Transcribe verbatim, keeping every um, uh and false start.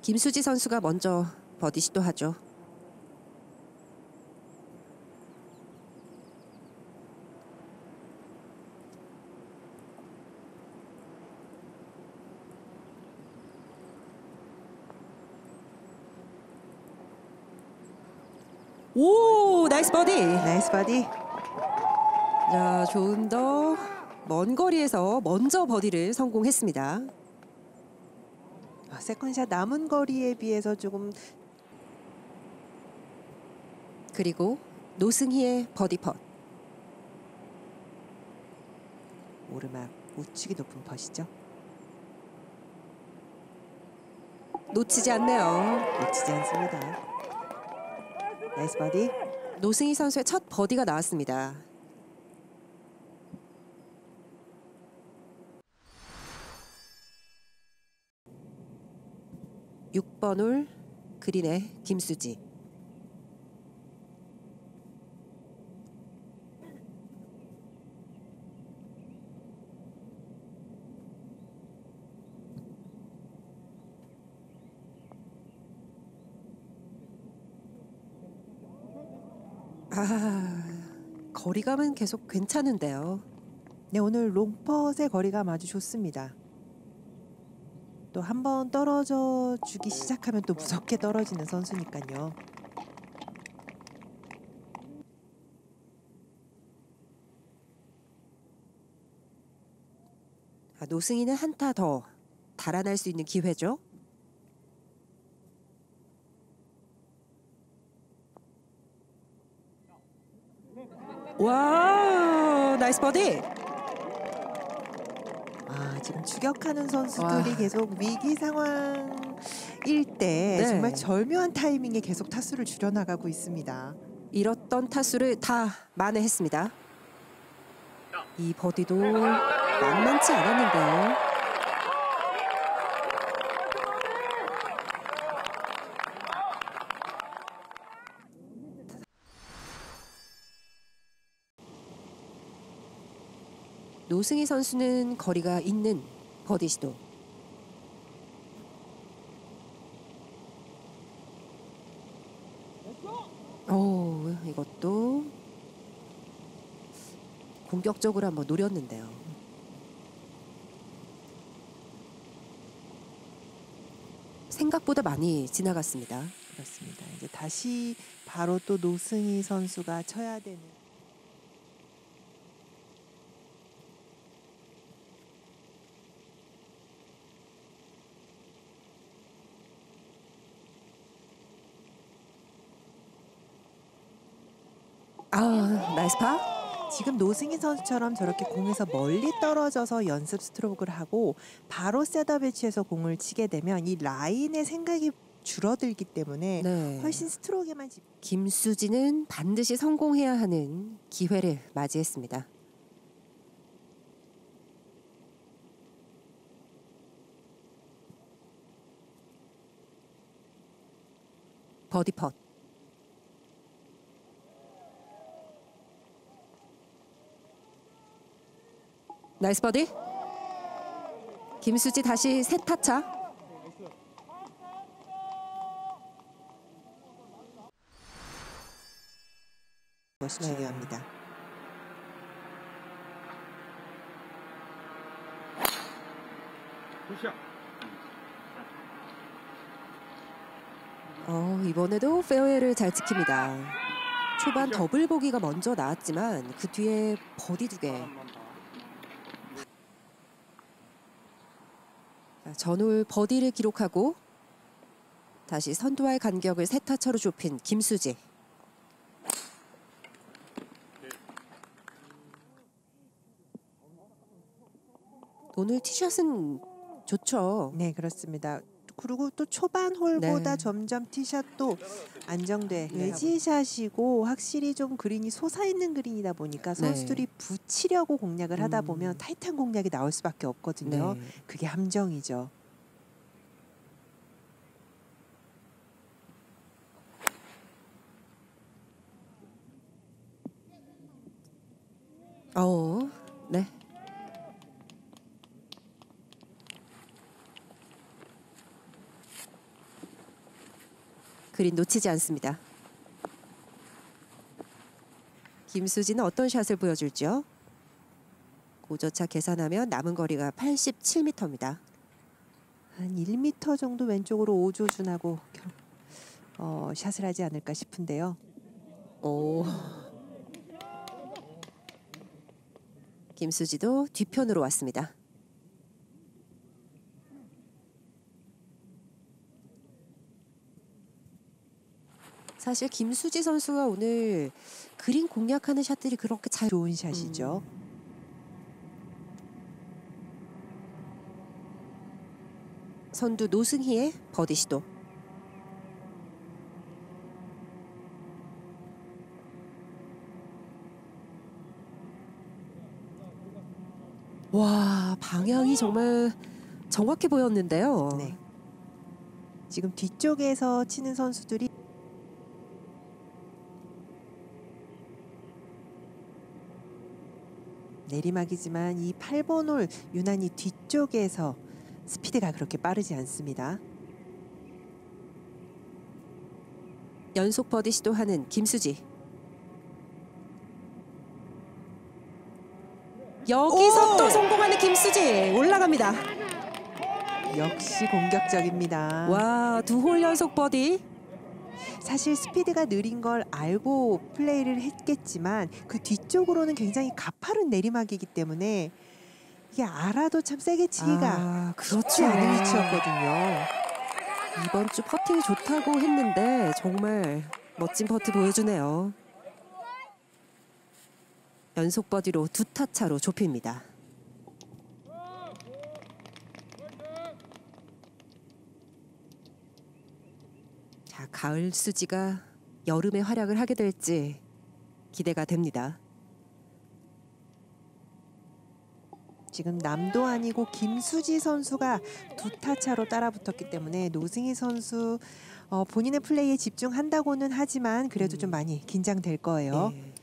김수지 선수가 먼저 버디 시도하죠. 오, 나이스 버디. 나이스 버디. 자, 조금 더 먼 거리에서 먼저 버디를 성공했습니다. 아, 세컨샷 남은 거리에 비해서 조금. 그리고 노승희의 버디 펫. 오르막 우측이 높은 펫이죠. 놓치지 않네요. 놓치지 않습니다. 나이스 버디. 노승희 선수의 첫 버디가 나왔습니다. 육 번 홀 그린의 김수지. 아, 거리감은 계속 괜찮은데요. 네, 오늘 롱펫의 거리감 아주 좋습니다. 또 한 번 떨어져 주기 시작하면 또 무섭게 떨어지는 선수니까요. 아, 노승희는 한타 더 달아날 수 있는 기회죠. 와, 나이스 버디. 아, 지금 추격하는 선수들이 와. 계속 위기 상황일 때 네. 정말 절묘한 타이밍에 계속 타수를 줄여나가고 있습니다. 잃었던 타수를 다 만회했습니다. 이 버디도 만만치 않았는데요. 노승희 선수는 거리가 있는 버디 시도. 오, 이것도 공격적으로 한번 노렸는데요. 생각보다 많이 지나갔습니다. 그렇습니다. 이제 다시 바로 또 노승희 선수가 쳐야 되는. 아, 나이스 파. 지금 노승희 선수처럼 저렇게 공에서 멀리 떨어져서 연습 스트로크를 하고 바로 셋업에 취해서 공을 치게 되면 이 라인의 생각이 줄어들기 때문에 네. 훨씬 스트로크에만 집. 김수지는 반드시 성공해야 하는 기회를 맞이했습니다. 버디 펫. 나이스 버디. 김수지 다시 세 타차. 것이 네. 중요합니다. 어, 이번에도 페어웨이를 잘 지킵니다. 초반 더블 보기가 먼저 나왔지만 그 뒤에 버디 두 개. 전홀 버디를 기록하고 다시 선두와의 간격을 세 타차로 좁힌 김수지. 오늘 티샷은 좋죠. 네, 그렇습니다. 그리고 또 초반 홀보다 네. 점점 티샷도 안정돼. 외지샷이고 확실히 좀 그린이 솟아있는 그린이다 보니까 네. 선수들이 붙이려고 공략을 하다 음. 보면 타이트한 공략이 나올 수밖에 없거든요. 네. 그게 함정이죠. 어, 네. 그린 놓치지 않습니다. 김수지는 어떤 샷을 보여줄지요? 고저차 계산하면 남은 거리가 팔십칠 미터입니다. 한 일 미터 정도 왼쪽으로 오조준하고 어, 샷을 하지 않을까 싶은데요. 오. 김수지도 뒤편으로 왔습니다. 사실 김수지 선수가 오늘 그린 공략하는 샷들이 그렇게 잘 좋은 샷이죠. 음. 선두 노승희의 버디 시도. 와, 방향이 정말 정확해 보였는데요. 네. 지금 뒤쪽에서 치는 선수들이 내리막이지만 이 팔 번 홀 유난히 뒤쪽에서 스피드가 그렇게 빠르지 않습니다. 연속 버디 시도하는 김수지. 여기서 오! 또 성공하는 김수지. 올라갑니다. 역시 공격적입니다. 와, 두 홀 연속 버디. 사실 스피드가 느린 걸 알고 플레이를 했겠지만 그 뒤쪽으로는 굉장히 가파른 내리막이기 때문에 이게 알아도 참 세게 치기가 아, 그렇죠. 쉽지 않은 위치였거든요. 이번 주 퍼팅이 좋다고 했는데 정말 멋진 퍼트 보여주네요. 연속 버디로 두 타 차로 좁힙니다. 자, 가을 수지가 여름에 활약을 하게 될지 기대가 됩니다. 지금 남도 아니고 김수지 선수가 두 타 차로 따라붙었기 때문에 노승희 선수 어, 본인의 플레이에 집중한다고는 하지만 그래도 음. 좀 많이 긴장될 거예요. 예.